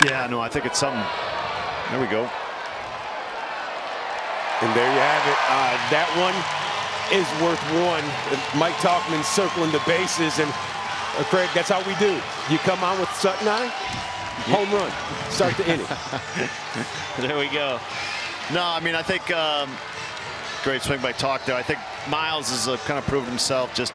Yeah, no, I think it's something. There we go. And there you have it. That one is worth one. Mike Tauchman circling the bases. And Craig, that's how we do. You come on with something on, home run, start the inning. There we go. No, I mean, I think great swing by Tauch there. I think Miles has kind of proved himself just